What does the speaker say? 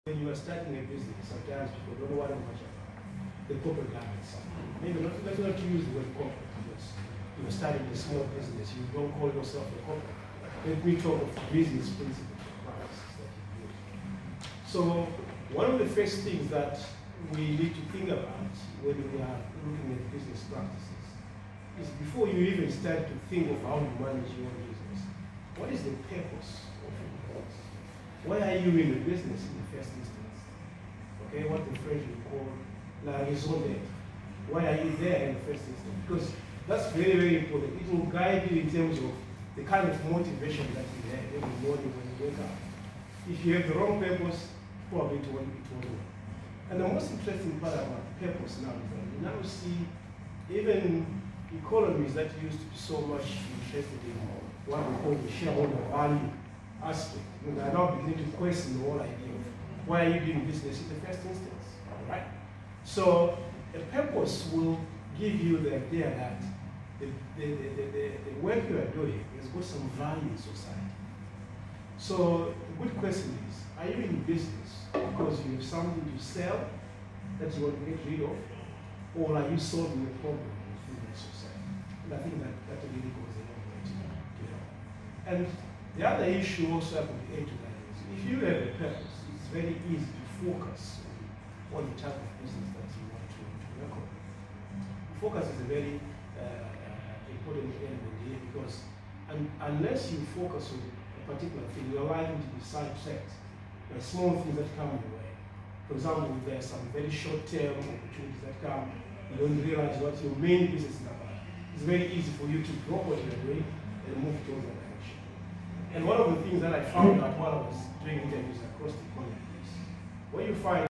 When you are starting a business, sometimes people don't know what much about the corporate governance. Maybe let's not use the word corporate because you are starting a small business. You don't call yourself a corporate. Let me talk of business principles or practices that you do. So one of the first things that we need to think about when we are looking at business practices is before you even start to think of how you manage your business, what is the purpose of your business? Why are you in the business in the first instance? Okay, what the French will call la raison d'être. Why are you there in the first instance? Because that's very, very important. It will guide you in terms of the kind of motivation that you have every morning when you wake up. If you have the wrong purpose, probably it won't work. And the most interesting part about purpose now is that you now see even economies that used to be so much interested in what we call the shareholder value aspect. And I now begin to question the whole idea of why are you doing business in the first instance, right? So a purpose will give you the idea that the work you are doing has got some value in society. So the good question is, are you in business because you have something to sell that you want to get rid of, or are you solving a problem within the society? And I think that really goes a long way to help. And the other issue also I could add to that is, if you have a purpose, it's very easy to focus on the type of business that you want to work on. Focus is a very important element here because unless you focus on a particular thing, you're likely to be sidetracked by small things that come your way. For example, there are some very short-term opportunities that come, you don't realize what your main business is about. It's very easy for you to drop what you're doing and move towards that direction. And one of the things that I found out while I was doing interviews across the economy is when you find